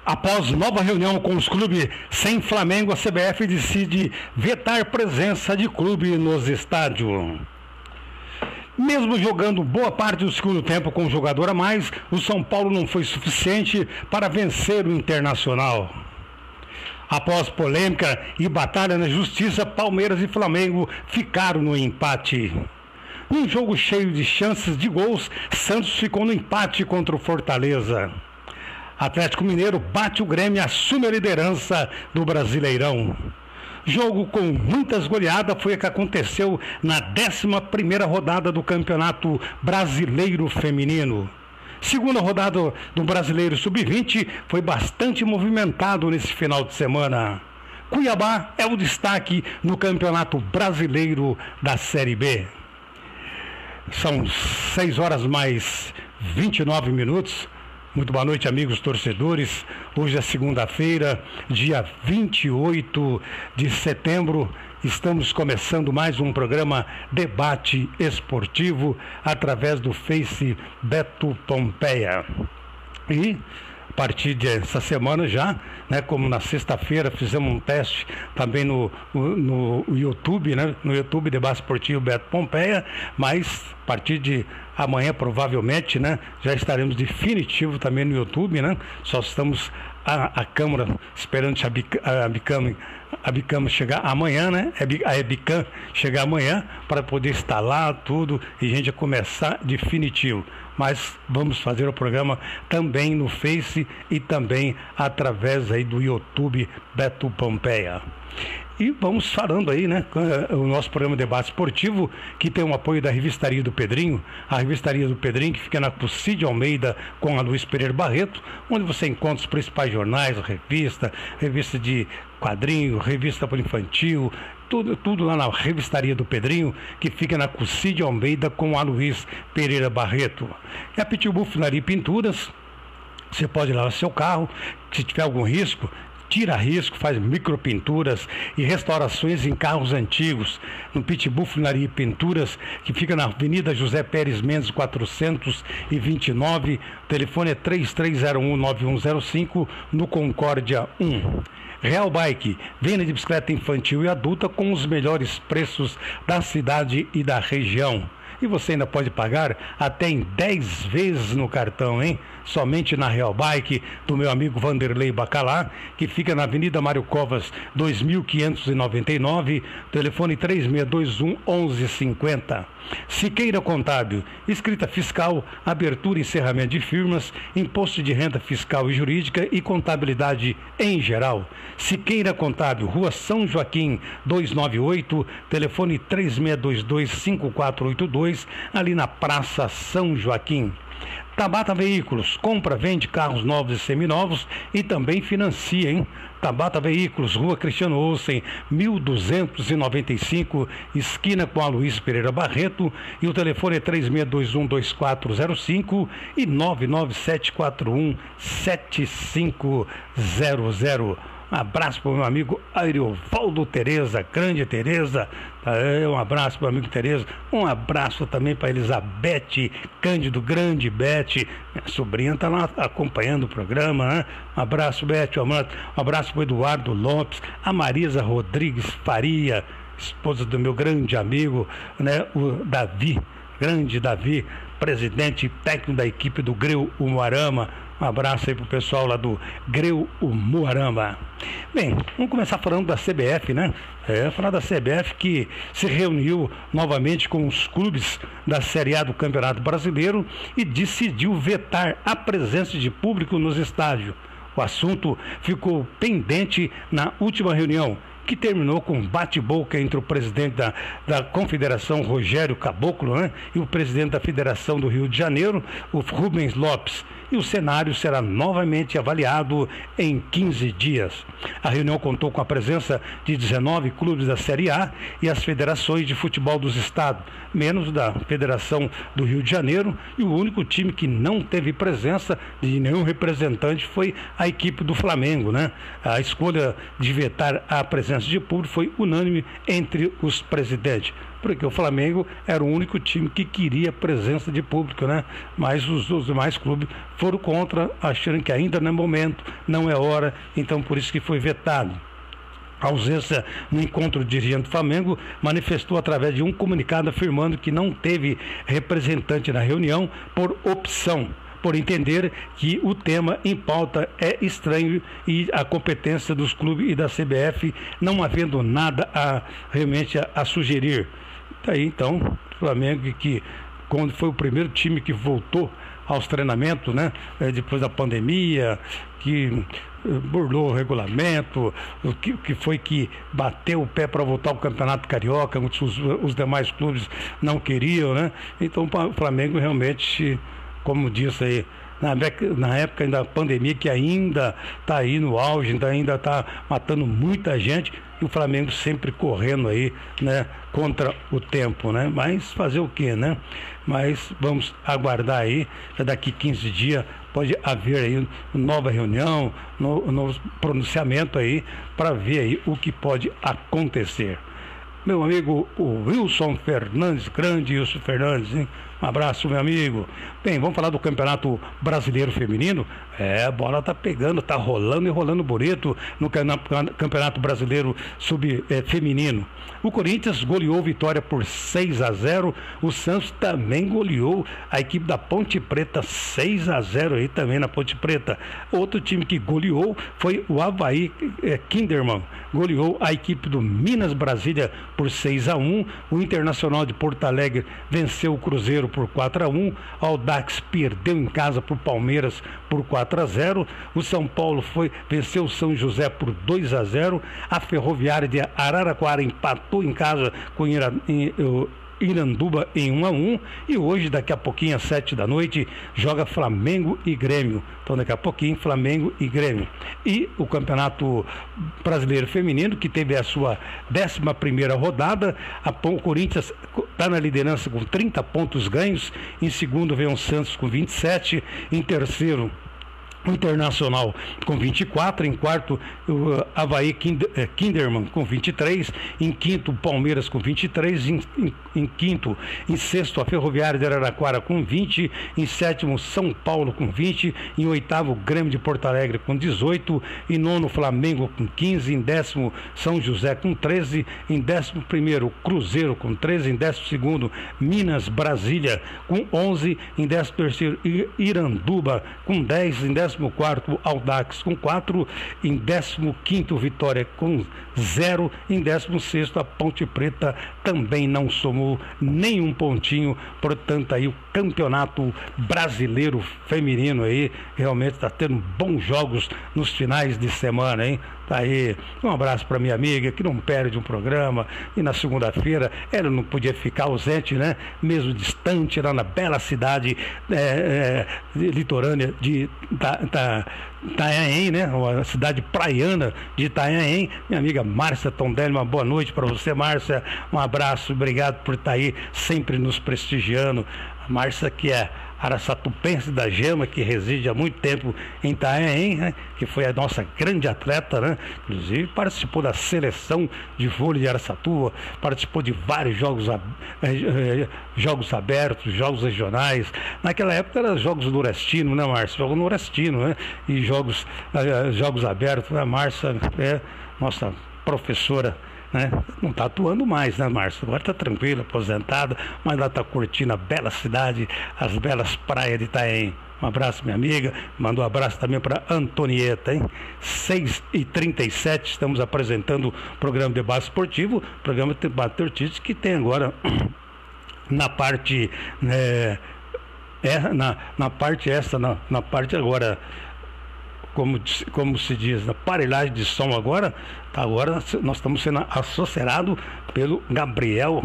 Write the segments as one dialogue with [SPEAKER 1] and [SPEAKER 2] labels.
[SPEAKER 1] Após nova reunião com os clubes sem Flamengo, a CBF decide vetar presença de clube nos estádios. Mesmo jogando boa parte do segundo tempo com um jogador a mais, o São Paulo não foi suficiente para vencer o Internacional. Após polêmica e batalha na justiça, Palmeiras e Flamengo ficaram no empate. Num jogo cheio de chances de gols, Santos ficou no empate contra o Fortaleza. Atlético Mineiro bate o Grêmio e assume a liderança do Brasileirão. Jogo com muitas goleadas foi o que aconteceu na 11ª rodada do Campeonato Brasileiro Feminino. Segunda rodada do Brasileiro Sub-20 foi bastante movimentado nesse final de semana. Cuiabá é o destaque no Campeonato Brasileiro da Série B. São 6 horas mais 29 minutos. Muito boa noite, amigos torcedores. Hoje é segunda-feira, dia 28 de setembro. Estamos começando mais um programa Debate Esportivo através do Face Beto Pompeia. E a partir dessa semana já, né, como na sexta-feira fizemos um teste também no YouTube, né, no YouTube Debate Esportivo Beto Pompeia, mas a partir de amanhã provavelmente, né, já estaremos definitivo também no YouTube, né, só estamos a Câmara esperando a Bicam chegar amanhã, né? A Ebicam chegar amanhã para poder instalar tudo e a gente começar definitivo. Mas vamos fazer o programa também no Face e também através aí do YouTube Beto Pompeia. E vamos falando aí, né, o nosso programa Debate Esportivo, que tem o apoio da Revistaria do Pedrinho, a Revistaria do Pedrinho, que fica na Cucídio Almeida com a Luiz Pereira Barreto, onde você encontra os principais jornais, revista de quadrinho, revista para infantil, tudo lá na Revistaria do Pedrinho, que fica na Cucídio Almeida com a Luiz Pereira Barreto. E a Pitbull Funilaria e Pinturas, você pode lavar seu carro, se tiver algum risco, tira risco, faz micropinturas e restaurações em carros antigos, no Pitbull Funilaria e Pinturas, que fica na Avenida José Pérez Mendes 429, o telefone é 33019105, no Concórdia 1. Real Bike, venda de bicicleta infantil e adulta com os melhores preços da cidade e da região. E você ainda pode pagar até em 10 vezes no cartão, hein? Somente na Real Bike, do meu amigo Vanderlei Bacalá, que fica na Avenida Mário Covas, 2599, telefone 3621-1150. Siqueira Contábil, escrita fiscal, abertura e encerramento de firmas, imposto de renda fiscal e jurídica e contabilidade em geral. Siqueira Contábil, Rua São Joaquim, 298, telefone 3622-5482, ali na Praça São Joaquim. Tabata Veículos, compra, vende carros novos e seminovos e também financia, hein? Tabata Veículos, Rua Cristiano Olsen, 1295, esquina com a Luiz Pereira Barreto, e o telefone é 3621-2405 e 99741-7500. Um abraço para o meu amigo Ariovaldo Tereza, grande Tereza. Um abraço para o amigo Tereza. Um abraço também para Elizabeth Cândido, grande Beth. Minha sobrinha está lá acompanhando o programa, né? Um abraço, Beth. Um abraço para o Eduardo Lopes, a Marisa Rodrigues Faria, esposa do meu grande amigo, né? O Davi, grande Davi, presidente e técnico da equipe do Greu Umuarama. Um abraço aí pro pessoal lá do Greu Umuarama. Bem, vamos começar falando da CBF, né? Falar da CBF que se reuniu novamente com os clubes da Série A do Campeonato Brasileiro e decidiu vetar a presença de público nos estádios. O assunto ficou pendente na última reunião, que terminou com um bate-boca entre o presidente da Confederação, Rogério Caboclo, né, e o presidente da Federação do Rio de Janeiro, o Rubens Lopes. E o cenário será novamente avaliado em 15 dias. A reunião contou com a presença de 19 clubes da Série A e as federações de futebol dos estados, menos da Federação do Rio de Janeiro, e o único time que não teve presença de nenhum representante foi a equipe do Flamengo, né? A escolha de vetar a presença presença de público foi unânime entre os presidentes, porque o Flamengo era o único time que queria a presença de público, né? Mas os demais clubes foram contra, achando que ainda não é momento, não é hora, então por isso que foi vetado. A ausência no encontro do dirigente do Flamengo manifestou através de um comunicado afirmando que não teve representante na reunião por opção, por entender que o tema em pauta é estranho e a competência dos clubes e da CBF não havendo nada realmente a sugerir. Daí então, o Flamengo, que quando foi o primeiro time que voltou aos treinamentos, né, depois da pandemia, que burlou o regulamento, o que foi que bateu o pé para voltar ao Campeonato Carioca, os demais clubes não queriam, né? Então o Flamengo realmente, como disse aí, na época da pandemia, que ainda está aí no auge, ainda está matando muita gente, e o Flamengo sempre correndo aí, né, contra o tempo, né? Mas fazer o quê, né? Mas vamos aguardar aí, daqui 15 dias pode haver aí nova reunião, novo pronunciamento aí, para ver aí o que pode acontecer. Meu amigo, o Wilson Fernandes, grande Wilson Fernandes, hein? Um abraço, meu amigo. Bem, vamos falar do Campeonato Brasileiro Feminino? A bola tá pegando, tá rolando e rolando bonito no Campeonato Brasileiro Feminino. O Corinthians goleou Vitória por 6-0. O Santos também goleou a equipe da Ponte Preta 6-0 aí também na Ponte Preta. Outro time que goleou foi o Avaí Kinderman. Goleou a equipe do Minas Brasília por 6-1. O Internacional de Porto Alegre venceu o Cruzeiro por 4-1. O Audax perdeu em casa para o Palmeiras por 4-0. O São Paulo venceu o São José por 2-0. A Ferroviária de Araraquara empatou em casa com Iranduba em 1-1. E hoje, daqui a pouquinho, às 7 da noite, joga Flamengo e Grêmio. Então, daqui a pouquinho, Flamengo e Grêmio. E o Campeonato Brasileiro Feminino, que teve a sua 11ª rodada, o Corinthians está na liderança com 30 pontos ganhos. Em segundo vem o Santos com 27. Em terceiro, o Internacional com 24, em quarto o Avaí Kinderman com 23, em quinto o Palmeiras com 23, em sexto a Ferroviária de Araraquara com 20, em sétimo São Paulo com 20, em oitavo o Grêmio de Porto Alegre com 18, em nono Flamengo com 15, em décimo São José com 13, em 11º Cruzeiro com 13, em 12º Minas Brasília com 11, em 13º Iranduba com 10, em 14º Audax com 4, em 15º Vitória com 0, em 16º a Ponte Preta também não somou nenhum pontinho. Portanto, aí o Campeonato Brasileiro Feminino aí realmente está tendo bons jogos nos finais de semana, hein? Tá aí, um abraço para minha amiga que não perde um programa, e na segunda-feira ela não podia ficar ausente, né? Mesmo distante, lá na bela cidade litorânea de Itanhaém, né? Uma cidade praiana de Itanhaém. Minha amiga Márcia Tondelli, uma boa noite para você, Márcia. Um abraço, obrigado por estar aí sempre nos prestigiando. A Márcia, que é araçatupense da Gema, que reside há muito tempo em Itanhaém, né? Que foi a nossa grande atleta, né? Inclusive participou da seleção de vôlei de Araçatuba, participou de vários jogos abertos, jogos regionais. Naquela época eram jogos Nordestino, né, Márcia? Jogo Nordestino, né? E jogos abertos. A Márcia é nossa professora, né? Não está atuando mais, né, Márcia? Agora está tranquila, aposentada, mas ela está curtindo a bela cidade, as belas praias de Itanhaém. Um abraço, minha amiga. Mandou um abraço também para Antonieta, hein? 6h37, estamos apresentando o programa Debate Esportivo, programa Debate Esportivo que tem agora na parte, na parte agora, como se diz, na aparelhagem de som agora nós estamos sendo associados pelo Gabriel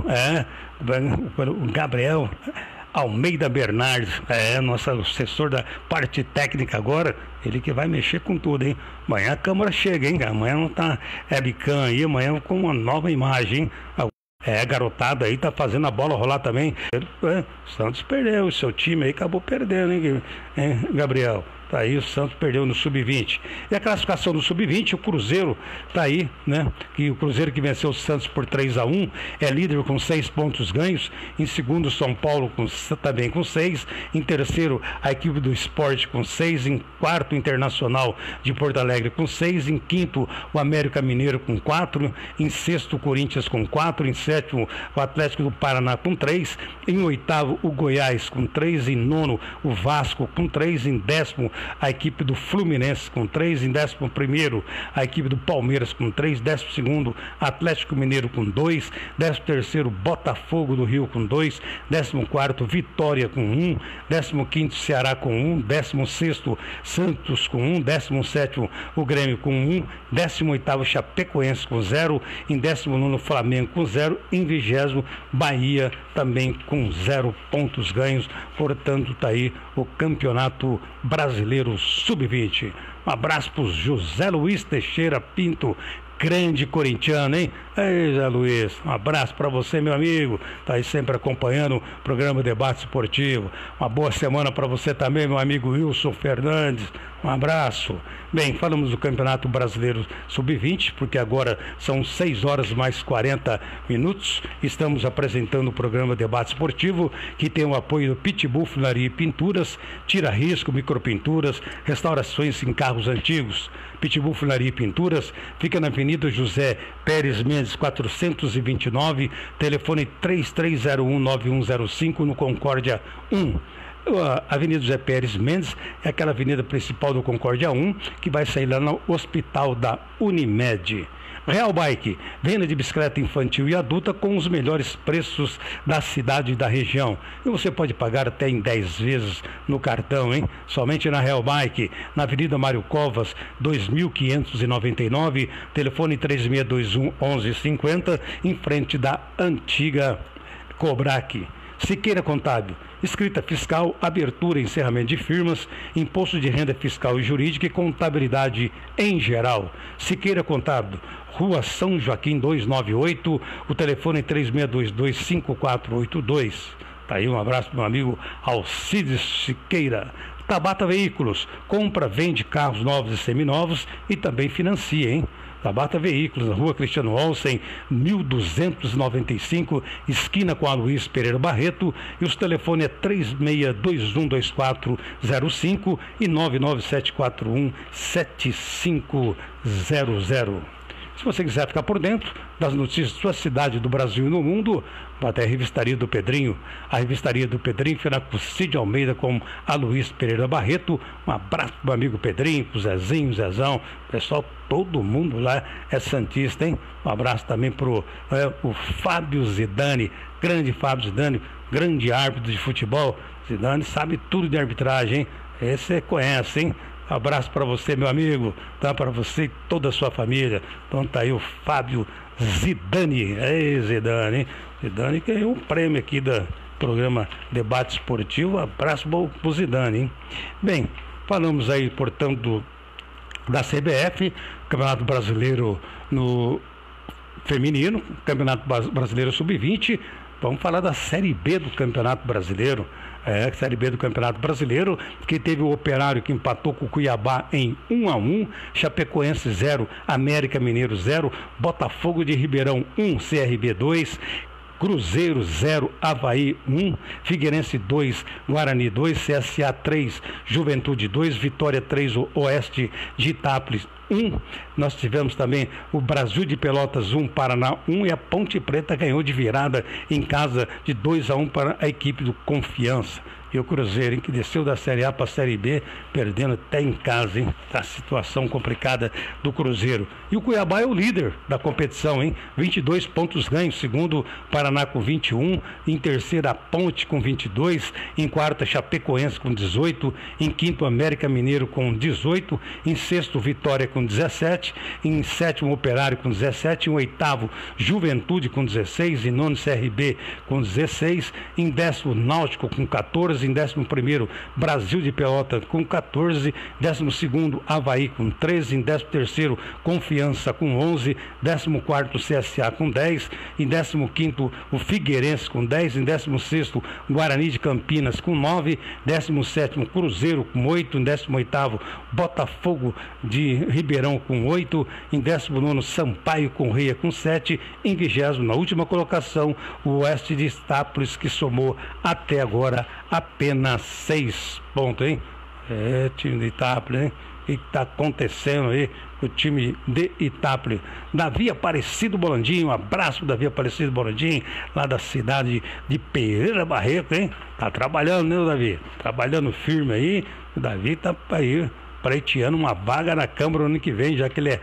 [SPEAKER 1] Almeida Bernardes, nosso assessor da parte técnica agora, ele que vai mexer com tudo, hein? Amanhã a câmera chega, hein? Amanhã não tá webcam aí, amanhã com uma nova imagem, hein? A garotada aí tá fazendo a bola rolar também. O Santos perdeu, o seu time aí acabou perdendo, hein? hein, Gabriel? Tá aí, o Santos perdeu no Sub-20. E a classificação do Sub-20, o Cruzeiro tá aí, né? Que o Cruzeiro que venceu o Santos por 3-1, é líder com 6 pontos ganhos. Em segundo, São Paulo também com 6. Em terceiro, a equipe do Sport com 6. Em quarto, Internacional de Porto Alegre com 6. Em quinto, o América Mineiro com 4. Em sexto, o Corinthians com 4. Em sétimo, o Atlético do Paraná com 3. Em oitavo, o Goiás com 3. Em nono, o Vasco com 3. Em décimo, a equipe do Fluminense com 3, em 11º a equipe do Palmeiras com 3, 12º Atlético Mineiro com 2, 13º Botafogo do Rio com 2, 14º Vitória com 1, 15º Ceará com 1, 16º Santos com 1, 17º o Grêmio com 1, 18º Chapecoense com 0, em 19º Flamengo com 0, em 20º Bahia também com 0 pontos ganhos. Portanto, está aí o Campeonato Brasileiro Sub-20. Um abraço para o José Luiz Teixeira Pinto, grande corintiano, hein? Ei, José Luiz, um abraço para você, meu amigo. Está aí sempre acompanhando o programa Debate Esportivo. Uma boa semana para você também, meu amigo Wilson Fernandes. Um abraço. Bem, falamos do Campeonato Brasileiro Sub-20, porque agora são 6 horas mais 40 minutos. Estamos apresentando o programa Debate Esportivo, que tem o apoio do Pitbull Funilaria e Pinturas, Tira Risco, Micropinturas, restaurações em carros antigos. Pitbull Funilaria e Pinturas fica na Avenida José Pérez Mendes 429, telefone 33019105, no Concórdia 1. A Avenida José Pérez Mendes é aquela avenida principal do Concórdia 1, que vai sair lá no Hospital da Unimed. Real Bike, venda de bicicleta infantil e adulta com os melhores preços da cidade e da região. E você pode pagar até em 10 vezes no cartão, hein? Somente na Real Bike, na Avenida Mário Covas, 2599, telefone 3621-1150, em frente da antiga Cobrac. Siqueira Contábil, escrita fiscal, abertura e encerramento de firmas, imposto de renda fiscal e jurídica e contabilidade em geral. Siqueira Contábil, Rua São Joaquim 298, o telefone 3622-5482. Tá aí, um abraço para meu amigo Alcides Siqueira. Tabata Veículos, compra, vende carros novos e seminovos e também financia, hein? Tabata Veículos, na Rua Cristiano Olsen, 1295, esquina com a Luiz Pereira Barreto, e os telefones é 36212405 e 997417500. Se você quiser ficar por dentro das notícias da sua cidade, do Brasil e do mundo, vá até a Revistaria do Pedrinho. A Revistaria do Pedrinho fica na Custídio Almeida com a Luiz Pereira Barreto. Um abraço para o amigo Pedrinho, para o Zezinho, Zezão, pessoal, todo mundo lá é santista, hein? Um abraço também para o Fábio Zidane, grande Fábio Zidane, grande árbitro de futebol. Zidane sabe tudo de arbitragem, hein? Esse você conhece, hein? Um abraço para você, meu amigo, tá? Para você e toda a sua família. Então tá aí o Fábio Zidane. Ei, Zidane, hein? Zidane ganhou um prêmio aqui do programa Debate Esportivo. Abraço pro Zidane, hein? Bem, falamos aí, portanto, da CBF, Campeonato Brasileiro no feminino, Campeonato Brasileiro Sub-20. Vamos falar da Série B do Campeonato Brasileiro. Série B do Campeonato Brasileiro, que teve o Operário que empatou com o Cuiabá em 1-1, Chapecoense 0, América Mineiro 0, Botafogo de Ribeirão 1, CRB 2, Cruzeiro 0, Avaí 1, Figueirense 2, Guarani 2, CSA 3, Juventude 2, Vitória 3, Oeste de Itápolis 1. Nós tivemos também o Brasil de Pelotas 1, Paraná 1, e a Ponte Preta ganhou de virada em casa de 2-1 para a equipe do Confiança. E o Cruzeiro, hein, que desceu da Série A para a Série B, perdendo até em casa, hein? A situação complicada do Cruzeiro. E o Cuiabá é o líder da competição, hein? 22 pontos ganhos, segundo Paraná com 21, em terceira a Ponte com 22, em quarta Chapecoense com 18, em quinto América Mineiro com 18, em sexto Vitória com 17, em sétimo Operário com 17, em oitavo Juventude com 16, em nono CRB com 16, em décimo Náutico com 14, 14, em 11º, Brasil de Pelotas com 14, 12º, Avaí com 13, em 13º, Confiança com 11, 14º, CSA com 10, em 15º, o Figueirense com 10, em 16º, Guarani de Campinas com 9, 17º, Cruzeiro com 8, em 18º, Botafogo de Ribeirão com 8, em 19º, Sampaio Corrêa com 7, em 20º, na última colocação, o Oeste de Itápolis, que somou até agora apenas 6 pontos, hein? Time de Itápolis, hein? O que está acontecendo aí com o time de Itápolis? Davi Aparecido Bolandim, um abraço, Davi Aparecido Bolandim, lá da cidade de Pereira Barreto, hein? Tá trabalhando, né, Davi? Trabalhando firme aí. O Davi tá aí pleiteando uma vaga na Câmara no ano que vem, já que ele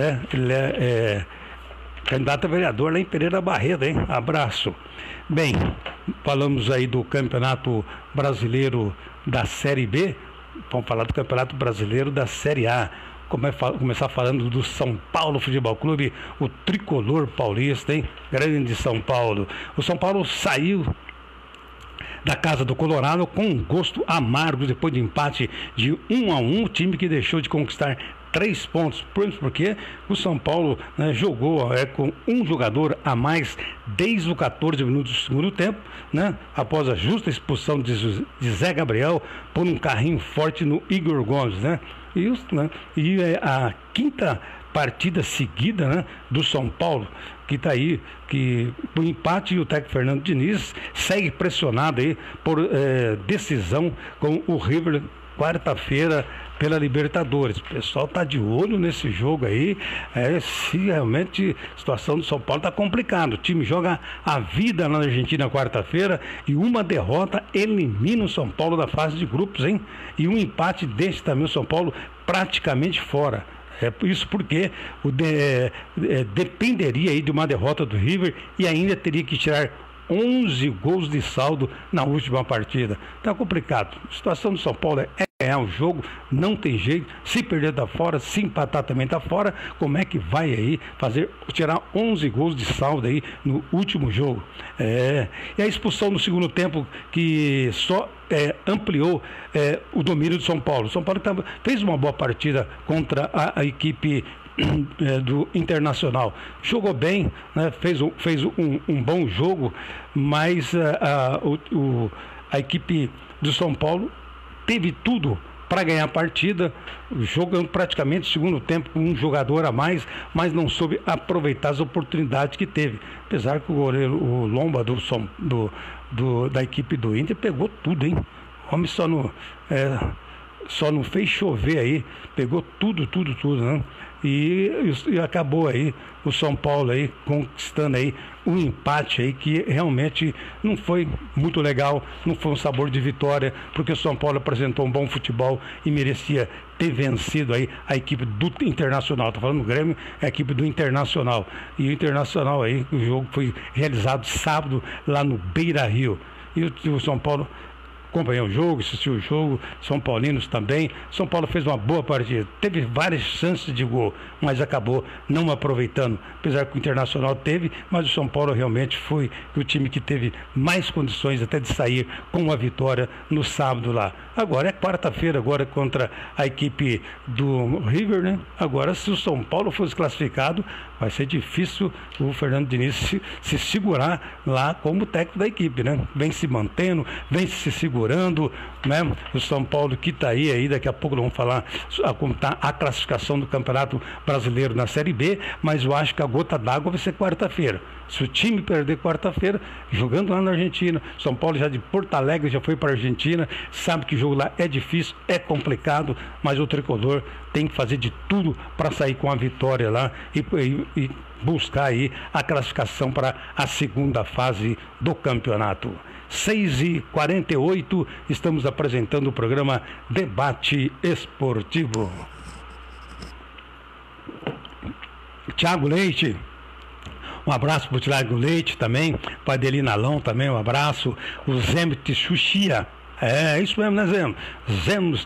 [SPEAKER 1] é candidato a vereador lá em Pereira Barreto, hein? Abraço. Bem, falamos aí do Campeonato Brasileiro da Série B, vamos falar do Campeonato Brasileiro da Série A. Começar falando do São Paulo Futebol Clube, o tricolor paulista, hein? Grande São Paulo. O São Paulo saiu da casa do Colorado com um gosto amargo depois de empate de 1-1, o time que deixou de conquistar 3 pontos, porque o São Paulo, né, jogou com um jogador a mais desde os 14 minutos do segundo tempo, né, após a justa expulsão de Zé Gabriel por um carrinho forte no Igor Gomes, né, e a quinta partida seguida, né, do São Paulo, que está aí, que o empate, e o técnico Fernando Diniz segue pressionado aí por decisão com o River quarta-feira pela Libertadores. O pessoal está de olho nesse jogo aí, se realmente a situação do São Paulo está complicada. O time joga a vida na Argentina quarta-feira e uma derrota elimina o São Paulo da fase de grupos, hein? E um empate deixa também o São Paulo praticamente fora. Isso porque dependeria aí de uma derrota do River e ainda teria que tirar 11 gols de saldo na última partida. Tá complicado. A situação do São Paulo é ganhar o jogo, não tem jeito. Se perder tá fora, se empatar também tá fora. Como é que vai aí tirar 11 gols de saldo aí no último jogo? E a expulsão no segundo tempo que só ampliou o domínio do São Paulo. O São Paulo fez uma boa partida contra a equipe do Internacional, jogou bem, né? fez um bom jogo, mas a equipe do São Paulo teve tudo para ganhar a partida, jogando praticamente o segundo tempo com um jogador a mais, mas não soube aproveitar as oportunidades que teve, apesar que o goleiro, o Lomba da equipe do Inter, pegou tudo, hein? O homem só não fez chover aí, pegou tudo, né? E acabou aí o São Paulo aí conquistando aí um empate aí que realmente não foi muito legal, não foi um sabor de vitória, porque o São Paulo apresentou um bom futebol e merecia ter vencido aí a equipe do Internacional. Tô falando do Grêmio, é a equipe do Internacional. E o Internacional aí, o jogo foi realizado sábado lá no Beira-Rio. E o São Paulo acompanhou o jogo, assistiu o jogo, São Paulinos também. São Paulo fez uma boa partida, teve várias chances de gol, mas acabou não aproveitando, apesar que o Internacional teve, mas o São Paulo realmente foi o time que teve mais condições até de sair com uma vitória no sábado lá. Agora é quarta-feira, agora contra a equipe do River, né? Agora, se o São Paulo fosse classificado, vai ser difícil o Fernando Diniz se segurar lá como técnico da equipe, né? Vem se mantendo, vem se segurando, né? O São Paulo que está aí, daqui a pouco vamos falar como está a classificação do Campeonato Brasileiro na Série B, mas eu acho que a gota d'água vai ser quarta-feira. Se o time perder quarta-feira, jogando lá na Argentina, São Paulo já de Porto Alegre já foi para a Argentina, sabe que o jogo lá é difícil, é complicado, mas o tricolor tem que fazer de tudo para sair com a vitória lá e buscar aí a classificação para a segunda fase do campeonato. 6h48, estamos apresentando o programa Debate Esportivo. Tiago Leite, um abraço para o Tiago Leite também, para Adelina Alão também, um abraço. O Zemo Tissuchia, isso mesmo, né, Zemo? Zemo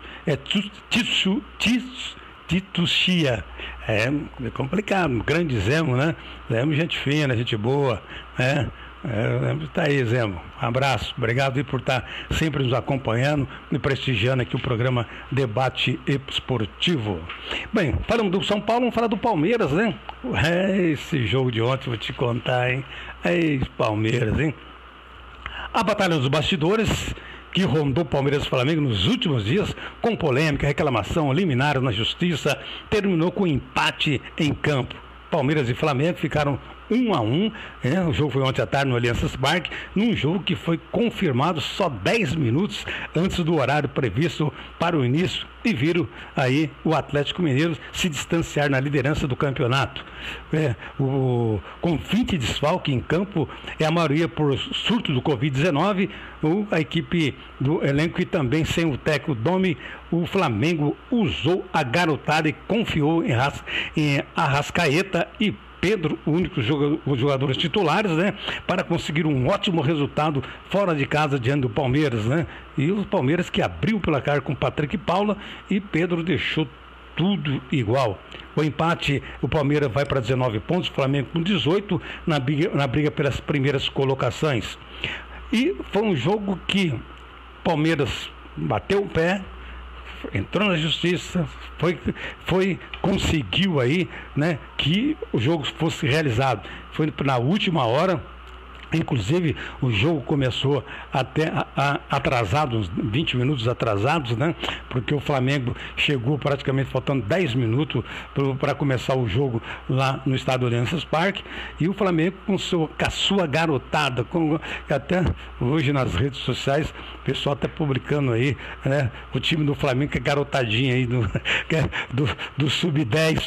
[SPEAKER 1] Tissuchia, é complicado, grande Zemo, né? Zemo, gente fina, gente boa, Tá aí, Zé. Um abraço, obrigado aí por estar sempre nos acompanhando e prestigiando aqui o programa Debate Esportivo. Bem, falamos do São Paulo, vamos falar do Palmeiras, né? Esse jogo de ontem, vou te contar, hein? Palmeiras, hein? A batalha dos bastidores que rondou Palmeiras e Flamengo nos últimos dias, com polêmica, reclamação, liminar na justiça, terminou com empate em campo. Palmeiras e Flamengo ficaram 1-1, o jogo foi ontem à tarde no Allianz Parque, num jogo que foi confirmado só 10 minutos antes do horário previsto para o início, e viram aí o Atlético Mineiro se distanciar na liderança do campeonato. Com 20 desfalques em campo, a maioria por surto do Covid-19, a equipe do elenco e também sem o técnico Domi, o Flamengo usou a garotada e confiou em Arrascaeta e Pedro, os jogadores titulares, né, para conseguir um ótimo resultado fora de casa diante do Palmeiras, né? E o Palmeiras que abriu o placar com Patrick Paula e Pedro deixou tudo igual. O empate, o Palmeiras vai para 19 pontos, o Flamengo com 18 na briga pelas primeiras colocações. E foi um jogo que o Palmeiras bateu o pé, entrou na justiça, conseguiu aí, né, que o jogo fosse realizado. Foi na última hora, inclusive o jogo começou até atrasado, uns 20 minutos atrasados, né, porque o Flamengo chegou praticamente faltando 10 minutos para começar o jogo lá no estádio Allianz Parque, e o Flamengo com a sua garotada, até hoje nas redes sociais o pessoal está publicando aí, né, o time do Flamengo que é garotadinha aí do sub-10,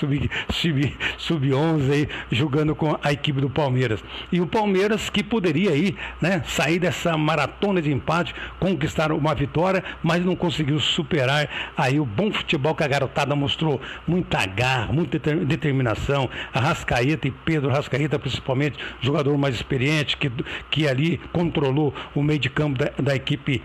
[SPEAKER 1] sub-11 aí, jogando com a equipe do Palmeiras. E o Palmeiras que poderia aí, né, sair dessa maratona de empate, conquistar uma vitória, mas não conseguiu superar aí o bom futebol que a garotada mostrou. Muita garra, muita determinação. Arrascaeta e Pedro Arrascaeta, principalmente, jogador mais experiente, que ali controlou o meio de campo da equipe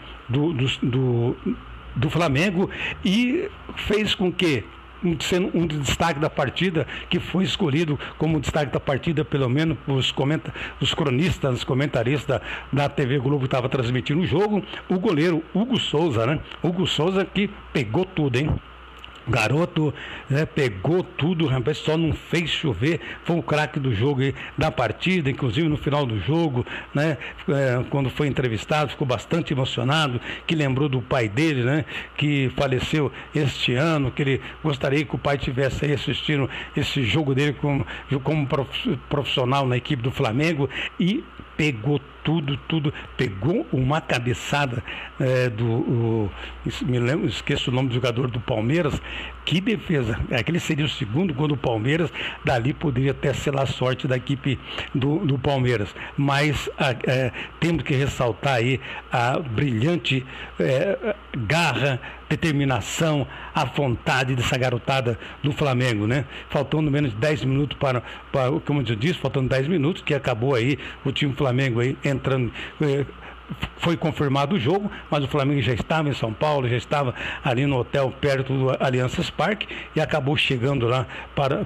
[SPEAKER 1] do Flamengo, e fez com que, sendo um destaque da partida, que foi escolhido como destaque da partida, pelo menos os cronistas, os comentaristas da TV Globo que estava transmitindo o jogo, o goleiro Hugo Souza, né? Hugo Souza que pegou tudo, hein? Garoto, né, pegou tudo, rapaz, só não fez chover, foi o craque do jogo e da partida, inclusive no final do jogo, né, quando foi entrevistado, ficou bastante emocionado, que lembrou do pai dele, né, que faleceu este ano, que ele gostaria que o pai tivesse aí assistindo esse jogo dele como profissional na equipe do Flamengo, e pegou tudo, pegou uma cabeçada esqueço o nome do jogador do Palmeiras, que defesa, aquele seria o segundo gol do Palmeiras, dali poderia até ser a sorte da equipe do Palmeiras, mas temos que ressaltar aí a brilhante garra, determinação, a vontade dessa garotada do Flamengo, né? Faltando menos de 10 minutos para como eu disse, faltando 10 minutos, que acabou aí o time do Flamengo aí entrando, foi confirmado o jogo, mas o Flamengo já estava em São Paulo, já estava ali no hotel perto do Allianz Parque e acabou chegando lá para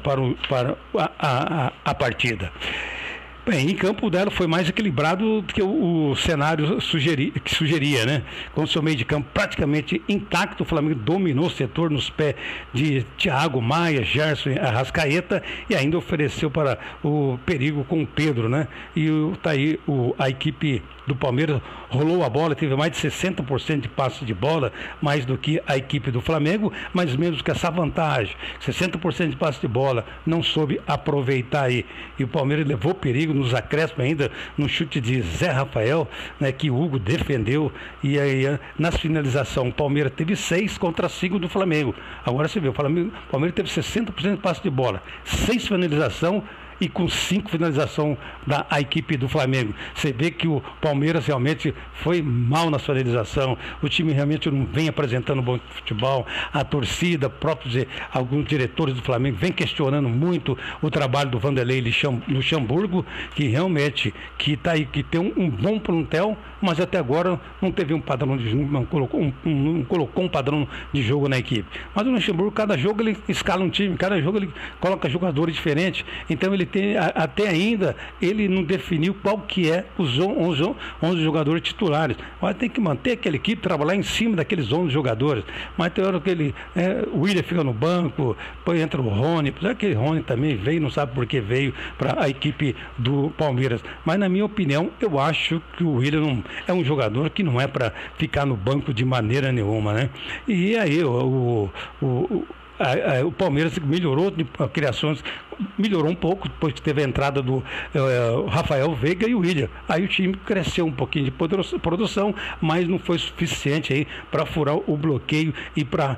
[SPEAKER 1] a partida. Bem, em campo dela foi mais equilibrado do que o cenário sugeria, né? Com o seu meio de campo praticamente intacto, o Flamengo dominou o setor nos pés de Thiago Maia, Gerson e Arrascaeta, e ainda ofereceu para o perigo com o Pedro, né? E tá aí a equipe do Palmeiras rolou a bola, teve mais de 60% de passe de bola, mais do que a equipe do Flamengo, mas menos que essa vantagem, 60% de passe de bola, não soube aproveitar aí, e o Palmeiras levou perigo nos acréscimos ainda, no chute de Zé Rafael, né, que o Hugo defendeu, e aí nas finalizações o Palmeiras teve 6 contra 5 do Flamengo. Agora você vê, o Palmeiras teve 60% de passe de bola, 6 finalizações e com 5 finalizações da equipe do Flamengo. Você vê que o Palmeiras realmente foi mal na finalização, o time realmente não vem apresentando bom futebol, a torcida, alguns diretores do Flamengo vem questionando muito o trabalho do Vanderlei Luxemburgo, que realmente tá aí, que tem um bom plantel, mas até agora não teve um padrão de jogo, não colocou um padrão de jogo na equipe. Mas o Luxemburgo, cada jogo ele escala um time, cada jogo ele coloca jogadores diferentes, então ele até ainda ele não definiu qual que é os 11 jogadores titulares. Mas tem que manter aquela equipe, trabalhar em cima daqueles 11 jogadores. Mas tem hora que o William fica no banco, depois entra o Rony. Apesar que o Rony também veio, não sabe por que veio para a equipe do Palmeiras. Mas na minha opinião, eu acho que o William não, é um jogador que não é para ficar no banco de maneira nenhuma, né? E aí o Palmeiras melhorou de criações, melhorou um pouco depois que teve a entrada do Rafael Veiga e o William. Aí o time cresceu um pouquinho de produção, mas não foi suficiente aí para furar o bloqueio e para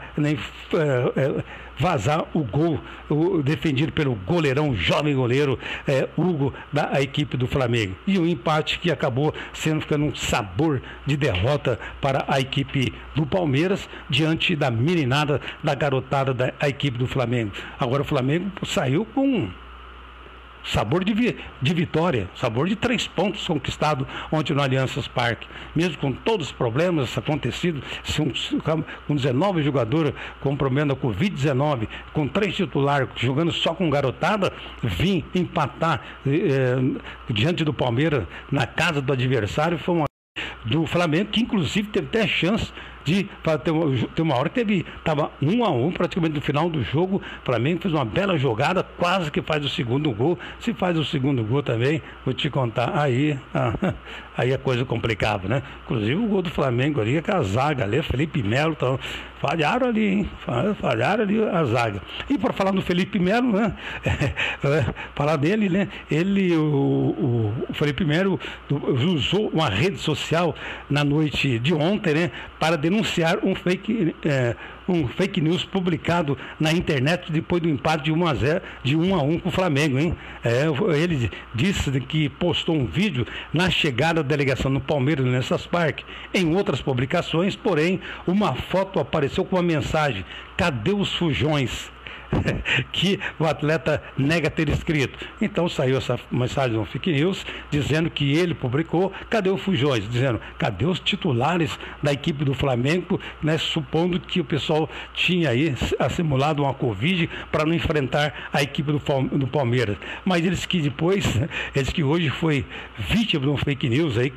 [SPEAKER 1] vazar o gol defendido pelo goleirão, jovem goleiro Hugo, da equipe do Flamengo. E um empate que acabou ficando um sabor de derrota para a equipe do Palmeiras diante da meninada, da garotada da equipe do Flamengo. Agora o Flamengo saiu com sabor de vitória, sabor de 3 pontos conquistados ontem no Allianz Parque. Mesmo com todos os problemas acontecidos, com 19 jogadores com problema da Covid-19, com 3 titulares, jogando só com garotada, vim empatar diante do Palmeiras, na casa do adversário, foi uma do Flamengo, que inclusive teve até chance de ter uma hora que estava 1-1 praticamente no final do jogo. O Flamengo fez uma bela jogada, quase que faz o segundo gol. Se faz o segundo gol também, vou te contar, aí a coisa complicava, né? Inclusive o gol do Flamengo ali, com a zaga ali, Felipe Melo, então, falharam ali, hein? Falharam ali a zaga. E para falar do Felipe Melo, né? Falar dele, né? O Felipe Melo usou uma rede social na noite de ontem, né? Para denunciar um fake news publicado na internet depois do empate de 1-1 com o Flamengo, hein? Ele disse que postou um vídeo na chegada da delegação no Palmeiras, no Allianz Parque. Em outras publicações, porém, uma foto apareceu com uma mensagem: cadê os fujões? Que o atleta nega ter escrito. Então saiu essa mensagem no Fake News dizendo que ele publicou, cadê o Fujões? Dizendo, cadê os titulares da equipe do Flamengo, né? Supondo que o pessoal tinha aí simulado uma Covid para não enfrentar a equipe do Palmeiras. Mas eles que depois, eles que hoje foi vítima de um fake news aí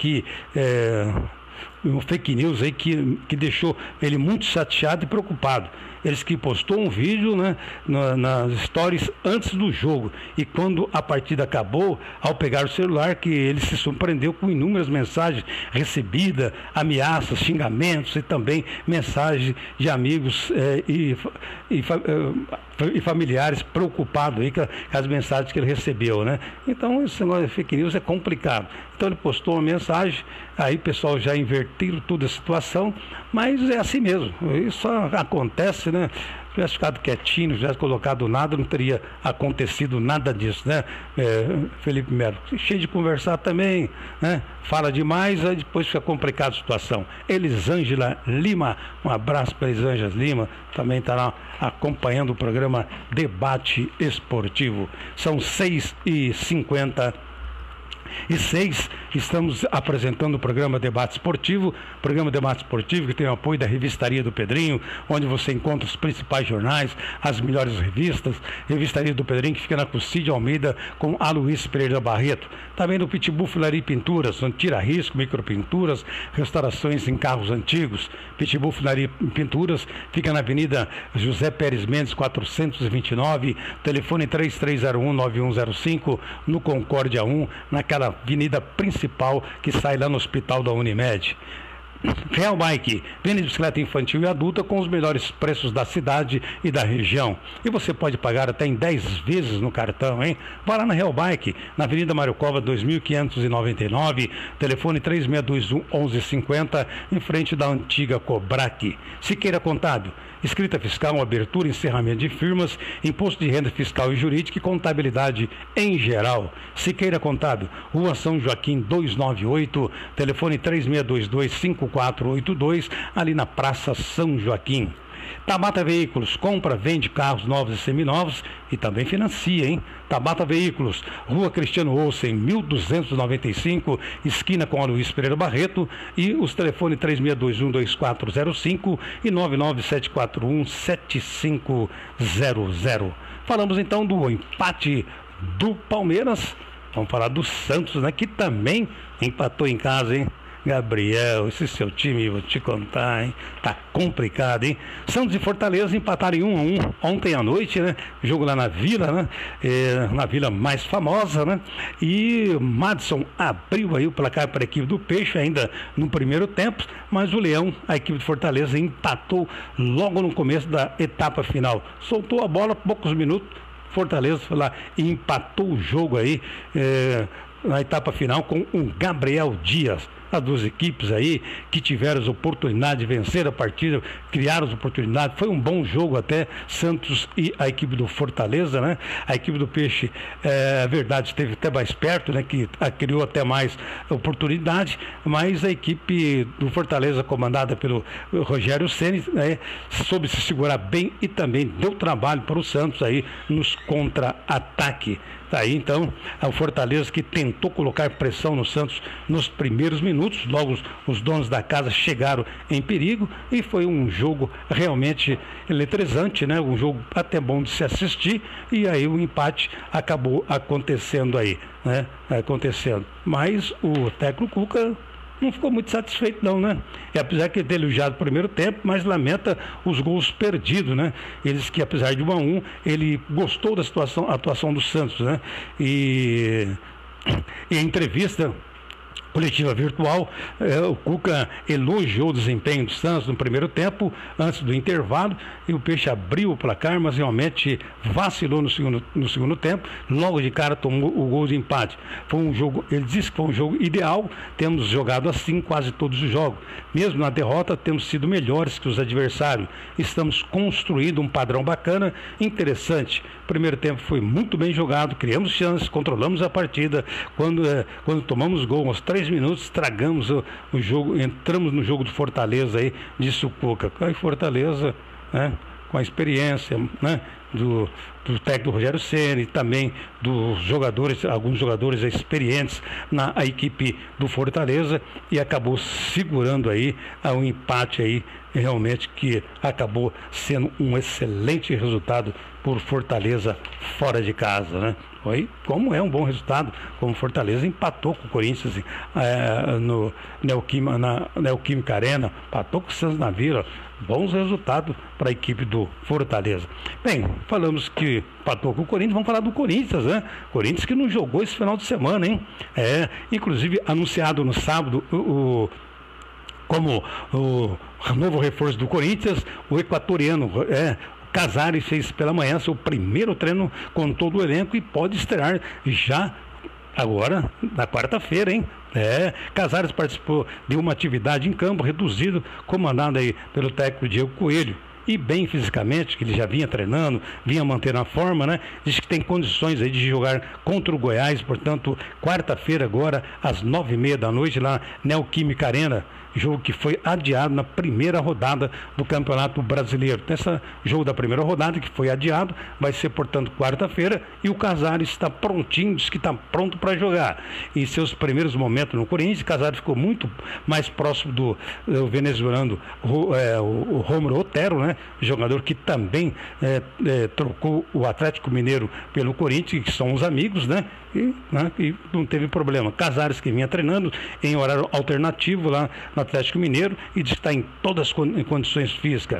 [SPEAKER 1] que deixou ele muito chateado e preocupado. Eles que postou um vídeo, né, nas stories antes do jogo, e quando a partida acabou, ao pegar o celular, que ele se surpreendeu com inúmeras mensagens recebidas, ameaças, xingamentos e também mensagens de amigos e familiares preocupados aí com as mensagens que ele recebeu, né? Então esse negócio de fake news é complicado. Então ele postou uma mensagem, aí o pessoal já invertiu toda a situação, mas é assim mesmo, isso acontece, né? Se tivesse ficado quietinho, não tivesse colocado nada, não teria acontecido nada disso, né? Felipe Melo, cheio de conversar também, né? Fala demais, aí depois fica complicada a situação. Elisângela Lima, um abraço para Elisângela Lima, também está lá acompanhando o programa Debate Esportivo. São 6h56, estamos apresentando o programa Debate Esportivo, que tem o apoio da Revistaria do Pedrinho, onde você encontra os principais jornais, as melhores revistas. Revistaria do Pedrinho, que fica na Cucídio Almeida, com Aloysio Pereira Barreto. Também no Pitbull Funilaria e Pinturas, onde tira risco, micropinturas, restaurações em carros antigos. Pitbull Funilaria e Pinturas fica na Avenida José Pérez Mendes, 429, telefone 3301-9105, no Concórdia 1, naquela avenida principal que sai lá no Hospital da Unimed. Real Bike, venda de bicicleta infantil e adulta com os melhores preços da cidade e da região. E você pode pagar até em 10 vezes no cartão, hein? Vá lá na Real Bike, na Avenida Mário Covas 2599, telefone 3621-1150, em frente da antiga Cobrac. Siqueira Contábil, escrita fiscal, abertura e encerramento de firmas, imposto de renda fiscal e jurídica e contabilidade em geral. Siqueira Contábil, Rua São Joaquim 298, telefone 3622-5482, ali na Praça São Joaquim. Tabata Veículos, compra, vende carros novos e seminovos e também financia, hein? Tabata Veículos, Rua Cristiano Olsen, 1295, esquina com Aloysio Pereira Barreto, e os telefones 3621-2405 e 99741-7500. Falamos então do empate do Palmeiras. Vamos falar do Santos, né? Que também empatou em casa, hein? Gabriel, esse seu time, vou te contar, hein? Tá complicado, hein? Santos e Fortaleza empataram em 1-1 ontem à noite, né? Jogo lá na Vila, né? Na Vila mais famosa, né? E Madison abriu aí o placar para a equipe do Peixe ainda no primeiro tempo, mas o Leão, a equipe de Fortaleza, empatou logo no começo da etapa final. Soltou a bola, poucos minutos, Fortaleza foi lá e empatou o jogo aí na etapa final com o Gabriel Dias. As duas equipes aí que tiveram as oportunidades de vencer a partida, criaram as oportunidades, foi um bom jogo até, Santos e a equipe do Fortaleza, né? A equipe do Peixe, é verdade, esteve até mais perto, né? Que criou até mais oportunidade, mas a equipe do Fortaleza, comandada pelo Rogério Ceni, né, soube se segurar bem e também deu trabalho para o Santos aí nos contra-ataques. Tá aí então o Fortaleza que tentou colocar pressão no Santos nos primeiros minutos, logo os donos da casa chegaram em perigo e foi um jogo realmente eletrizante, né? Um jogo até bom de se assistir e aí o empate acabou acontecendo aí, né? Acontecendo. Mas o técnico Cuca não ficou muito satisfeito não, né? E apesar que ele ter elogiado o primeiro tempo, mas lamenta os gols perdidos, né? Eles que apesar de 1-1, ele gostou da atuação do Santos, né? E em entrevista coletiva virtual, o Cuca elogiou o desempenho do Santos no primeiro tempo, antes do intervalo, e o Peixe abriu o placar, mas realmente vacilou no segundo tempo, logo de cara tomou o gol de empate. Foi um jogo, ele disse que foi um jogo ideal, temos jogado assim quase todos os jogos. Mesmo na derrota, temos sido melhores que os adversários. Estamos construindo um padrão bacana, interessante. O primeiro tempo foi muito bem jogado, criamos chances, controlamos a partida. Quando tomamos gol, aos 3 minutos, estragamos o jogo, entramos no jogo do Fortaleza aí, disse o Cuca. Aí Fortaleza, né, com a experiência, né, do técnico Rogério Ceni, também dos jogadores, alguns jogadores experientes na equipe do Fortaleza, e acabou segurando aí um empate aí, realmente que acabou sendo um excelente resultado por Fortaleza fora de casa, né? Foi, como é um bom resultado, como Fortaleza empatou com o Corinthians no na Neoquímica Arena, empatou com o Santos na Vila. Bons resultados para a equipe do Fortaleza. Bem, falamos que empatou com o Corinthians, vamos falar do Corinthians, né? Corinthians que não jogou esse final de semana, hein? Inclusive anunciado no sábado como o novo reforço do Corinthians, o equatoriano, Casares fez pela manhã seu primeiro treino com todo o elenco e pode estrear já agora, na quarta-feira, hein? Casares participou de uma atividade em campo reduzido, comandada aí pelo técnico Diego Coelho. E bem fisicamente, que ele já vinha treinando, vinha mantendo a forma, né? Diz que tem condições aí de jogar contra o Goiás, portanto, quarta-feira agora, às 9h30 da noite, lá na Neoquímica Arena. Jogo que foi adiado na primeira rodada do Campeonato Brasileiro. Esse jogo da primeira rodada, que foi adiado, vai ser, portanto, quarta-feira, e o Casares está prontinho, diz que está pronto para jogar. Em seus primeiros momentos no Corinthians, o Casares ficou muito mais próximo do venezuelano, o Romero Otero, né? Jogador que também trocou o Atlético Mineiro pelo Corinthians, que são os amigos, né? E não teve problema. Casares, que vinha treinando em horário alternativo lá no Atlético Mineiro, e diz que está em todas as condições físicas,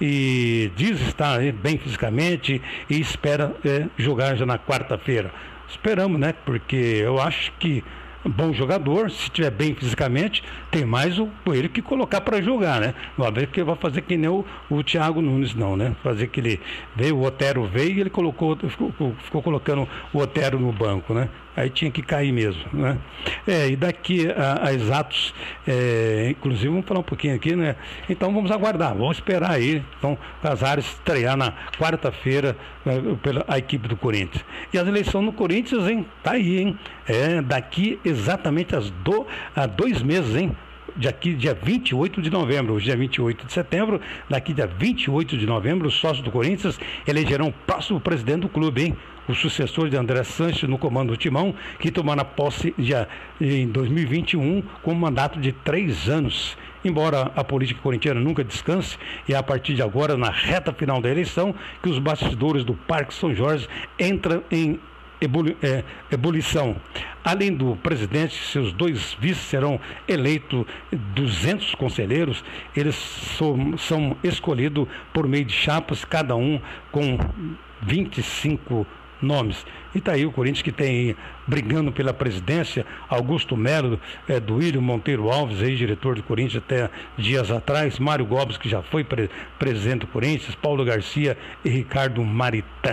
[SPEAKER 1] e diz estar bem fisicamente e espera jogar já na quarta-feira. Esperamos, né? Porque eu acho que bom jogador, se estiver bem fisicamente, tem mais o Coelho que colocar para jogar, né? Não vai ver que vai fazer que nem o Thiago Nunes, não, né? Fazer que ele veio, o Otero veio e ele ficou colocando o Otero no banco, né? Aí tinha que cair mesmo, né? E daqui a exatos, inclusive vamos falar um pouquinho aqui, né? Então vamos aguardar, vamos esperar aí. Então, Casares estrear na quarta-feira pela equipe do Corinthians. E as eleições no Corinthians, hein? Tá aí, hein? Daqui exatamente a 2 meses, hein? Daqui dia 28 de novembro, hoje é 28 de setembro, daqui dia 28 de novembro, os sócios do Corinthians elegerão o próximo presidente do clube, hein? O sucessor de André Sanches no comando do Timão, que tomará posse já em 2021 com um mandato de 3 anos. Embora a política corintiana nunca descanse, e a partir de agora, na reta final da eleição, que os bastidores do Parque São Jorge entram em ebulição. Além do presidente, seus 2 vices serão eleitos 200 conselheiros. Eles são escolhidos por meio de chapas, cada um com 25 nomes. E tá aí o Corinthians que tem brigando pela presidência, Augusto Melo, Duílio Monteiro Alves, ex-diretor do Corinthians até dias atrás, Mário Gomes, que já foi presidente do Corinthians, Paulo Garcia e Ricardo Maritã.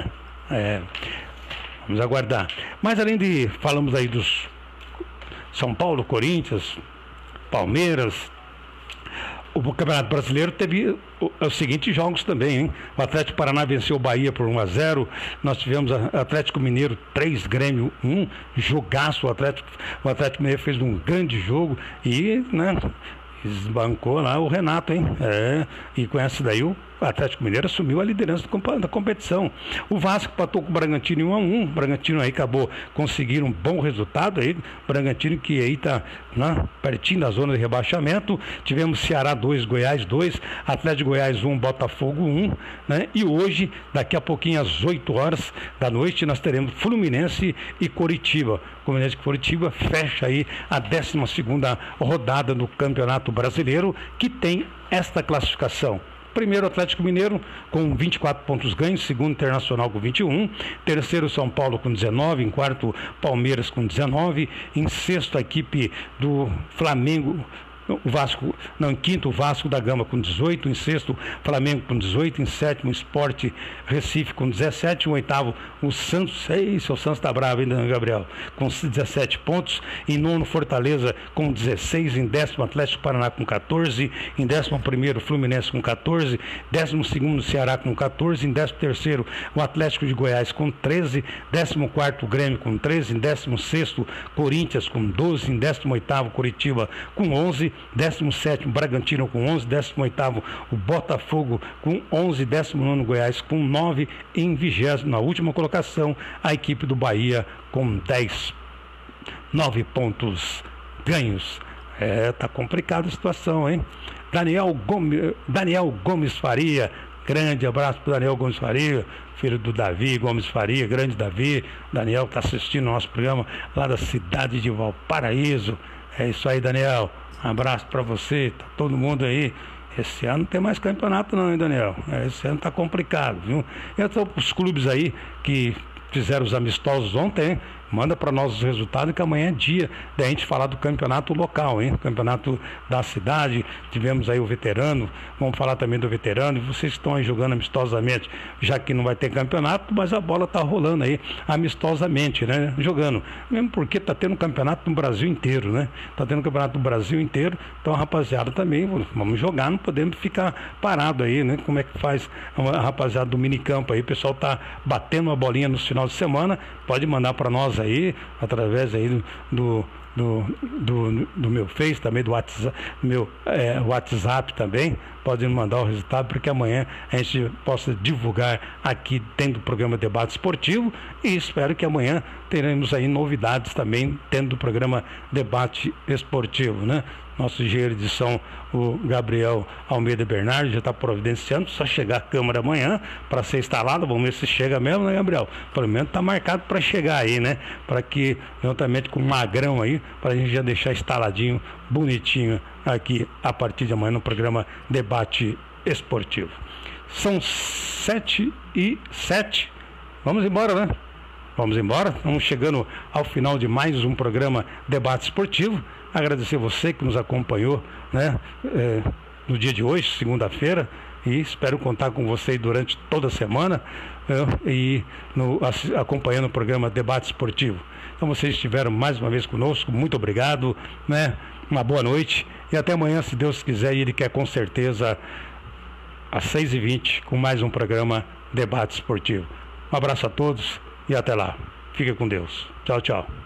[SPEAKER 1] Vamos aguardar. Mas além de, falamos aí dos São Paulo, Corinthians, Palmeiras, o Campeonato Brasileiro teve os seguintes jogos também, hein? O Atlético Paraná venceu o Bahia por 1-0. Nós tivemos Atlético Mineiro 3, Grêmio 1, jogaço. O Atlético Mineiro fez um grande jogo e, né, esbancou lá o Renato, hein? E com essa daí o Atlético Mineiro assumiu a liderança da competição. O Vasco empatou com o Bragantino em 1-1. O Bragantino aí acabou conseguindo um bom resultado aí. Bragantino que aí está, né, pertinho da zona de rebaixamento. Tivemos Ceará 2, Goiás 2, Atlético de Goiás 1, Botafogo 1, né? E hoje, daqui a pouquinho às 8 horas da noite, nós teremos Fluminense e Coritiba. Fluminense e Coritiba fecha aí a 12ª rodada do Campeonato Brasileiro, que tem esta classificação. Primeiro, Atlético Mineiro com 24 pontos ganhos, segundo, Internacional com 21, terceiro, São Paulo com 19, em quarto, Palmeiras com 19, em sexto, a equipe do Flamengo, em quinto, o Vasco da Gama com 18, em sexto, Flamengo com 18, em sétimo, Sport Recife com 17, em oitavo, o Santos, o Santos tá bravo ainda, Gabriel, com 17 pontos, em nono, Fortaleza com 16, em décimo, Atlético Paraná com 14, em 11º, Fluminense com 14, 12º, Ceará com 14, em 13º, o Atlético de Goiás com 13, 14º, Grêmio com 13, em 16º, Corinthians com 12, em 18º, Coritiba com 11, 17º, Bragantino com 11, 18º, o Botafogo com 11, 19º, Goiás com 9, em 20º, na última colocação, a equipe do Bahia com 9 pontos ganhos. Tá complicada a situação, hein? Daniel Gomes Faria, grande abraço para Daniel Gomes Faria, filho do Davi Gomes Faria, grande Davi. Daniel está assistindo o nosso programa lá da cidade de Valparaíso. É isso aí, Daniel. Um abraço para você, tá todo mundo aí. Esse ano não tem mais campeonato não, hein, Daniel? Esse ano tá complicado, viu? Então, os clubes aí que fizeram os amistosos ontem, hein? Manda para nós os resultados, que amanhã é dia da gente falar do campeonato local, hein? Campeonato da cidade, tivemos aí o veterano, vamos falar também do veterano, e vocês estão aí jogando amistosamente, já que não vai ter campeonato, mas a bola tá rolando aí amistosamente, né? Jogando, mesmo porque tá tendo campeonato no Brasil inteiro, né? Tá tendo campeonato no Brasil inteiro, então a rapaziada também, vamos jogar, não podemos ficar parado aí, né? Como é que faz a rapaziada do minicampo aí, o pessoal tá batendo uma bolinha no final de semana, pode mandar para nós aí, através aí do meu Face, também do WhatsApp, meu WhatsApp também, pode mandar o resultado para que amanhã a gente possa divulgar aqui dentro do programa Debate Esportivo, e espero que amanhã teremos aí novidades também dentro do programa Debate Esportivo, né? Nosso engenheiro de edição, o Gabriel Almeida Bernardo, já está providenciando, só chegar a câmera amanhã para ser instalada. Vamos ver se chega mesmo, né, Gabriel? Pelo menos está marcado para chegar aí, né? Para que, juntamente com o Magrão aí, para a gente já deixar instaladinho, bonitinho aqui a partir de amanhã no programa Debate Esportivo. São 7h07. Vamos embora, né? Vamos embora. Estamos chegando ao final de mais um programa Debate Esportivo. Agradecer você que nos acompanhou, né, no dia de hoje, segunda-feira, e espero contar com você durante toda a semana, acompanhando o programa Debate Esportivo. Então vocês estiveram mais uma vez conosco, muito obrigado, né? Uma boa noite e até amanhã, se Deus quiser, e Ele quer, com certeza, às 6h20, com mais um programa Debate Esportivo. Um abraço a todos e até lá. Fica com Deus. Tchau, tchau.